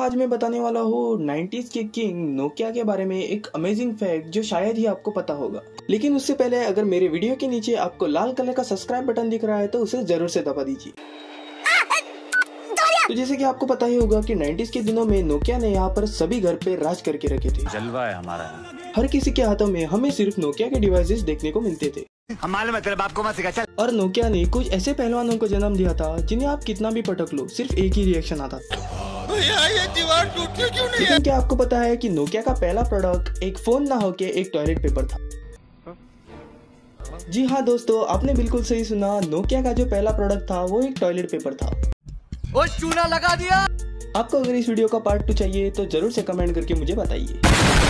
आज मैं बताने वाला हूँ 90s के किंग नोकिया के बारे में एक अमेजिंग फैक्ट जो शायद ही आपको पता होगा। लेकिन उससे पहले अगर मेरे वीडियो के नीचे आपको लाल कलर का सब्सक्राइब बटन दिख रहा है तो उसे जरूर से दबा दीजिए। तो जैसे कि आपको पता ही होगा कि 90s के दिनों में नोकिया ने यहाँ पर सभी घर पे राज करके रखे थे। जलवा है हमारा। हर किसी के हाथों में हमें सिर्फ नोकिया के डिवाइसेस देखने को मिलते थे। और नोकिया ने कुछ ऐसे पहलवानों को जन्म दिया था जिन्हें आप कितना भी पटक लो सिर्फ एक ही रिएक्शन आता था। भैया ये दीवार टूटती क्यों नहीं है? लेकिन क्या आपको पता है कि नोकिया का पहला प्रोडक्ट एक फोन ना होके एक टॉयलेट पेपर था। जी हाँ दोस्तों, आपने बिल्कुल सही सुना। नोकिया का जो पहला प्रोडक्ट था वो एक टॉयलेट पेपर था। वो चूना लगा दिया। आपको अगर इस वीडियो का पार्ट 2 चाहिए तो जरूर से कमेंट करके मुझे बताइए।